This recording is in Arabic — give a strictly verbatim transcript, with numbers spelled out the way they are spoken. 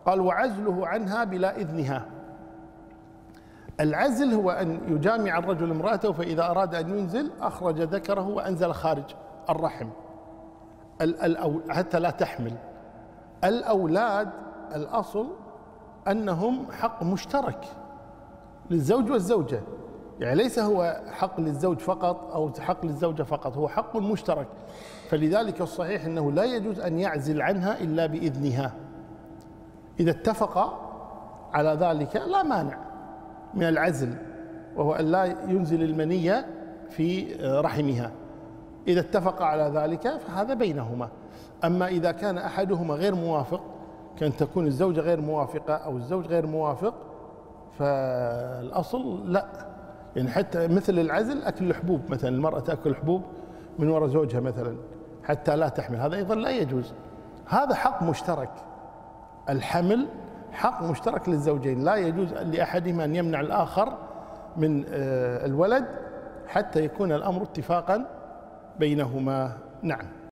قال وعزله عنها بلا إذنها. العزل هو أن يجامع الرجل امرأته فإذا أراد أن ينزل أخرج ذكره وأنزل خارج الرحم حتى لا تحمل. الأولاد الأصل أنهم حق مشترك للزوج والزوجة، يعني ليس هو حق للزوج فقط أو حق للزوجة فقط، هو حق مشترك. فلذلك الصحيح أنه لا يجوز أن يعزل عنها إلا بإذنها. إذا اتفق على ذلك لا مانع من العزل، وهو أن لا ينزل المنية في رحمها. إذا اتفق على ذلك فهذا بينهما. أما إذا كان أحدهما غير موافق، كان تكون الزوجة غير موافقة أو الزوج غير موافق، فالأصل لا. يعني حتى مثل العزل أكل الحبوب مثلا، المرأة تأكل حبوب من وراء زوجها مثلا حتى لا تحمل، هذا أيضا لا يجوز. هذا حق مشترك، الحمل حق مشترك للزوجين، لا يجوز لأحدهما أن يمنع الآخر من الولد حتى يكون الأمر اتفاقا بينهما. نعم.